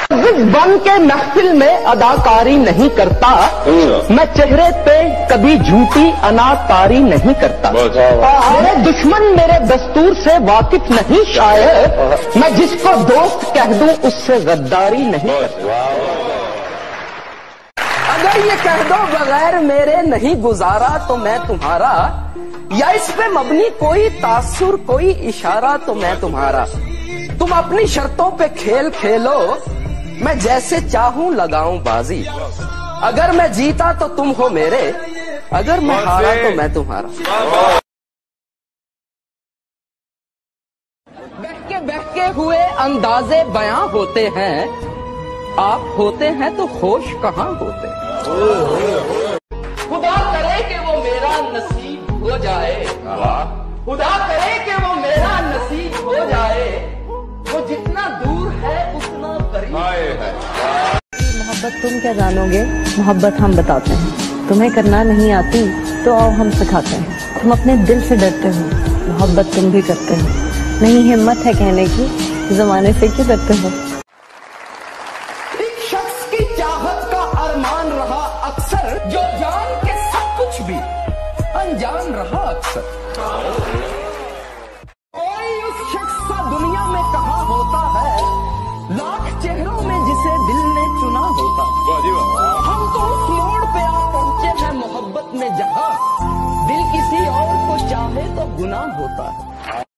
बन के महफिल में अदाकारी नहीं करता, मैं चेहरे पे कभी झूठी अनाकारी नहीं करता। मेरे दुश्मन मेरे दस्तूर से वाकिफ नहीं शायद, मैं जिसको दोस्त कह दूं उससे गद्दारी नहीं करता। अगर ये कह दो बगैर मेरे नहीं गुजारा तो मैं तुम्हारा, या इस पे मबनी कोई तासुर कोई इशारा तो मैं तुम्हारा। तुम अपनी शर्तों पे खेल खेलो, मैं जैसे चाहूं लगाऊं बाजी। अगर मैं जीता तो तुम हो मेरे, अगर मैं हारा तो मैं तुम्हारा। बहके हुए अंदाजे बयां होते हैं, आप होते हैं तो होश कहाँ होते हैं। खुदा करे कि वो मेरा नसीब हो जाए, खुदा करे कि वो मेरा नसीब हो जाए, वो जितना दूर है उतना करीब है। मोहब्बत तुम क्या जानोगे, मोहब्बत हम बताते हैं। तुम्हें करना नहीं आती तो आओ हम सिखाते हैं। तुम अपने दिल से डरते हो, मोहब्बत तुम भी करते हो। नहीं हिम्मत है कहने की, जमाने से क्यों डरते हो। एक शख्स की चाहत का अरमान रहा अक्सर, जो जान के सब कुछ भी अनजान रहा अक्सर। कोई उस शख्स सा दुनिया में कहाँ होता है, लाख चेहरों में जिसे दिल ने चुना होता। हम तो उस मोड़ पे आ पहुंचे हैं मोहब्बत में, जहां दिल किसी और को चाहे तो गुनाह होता है।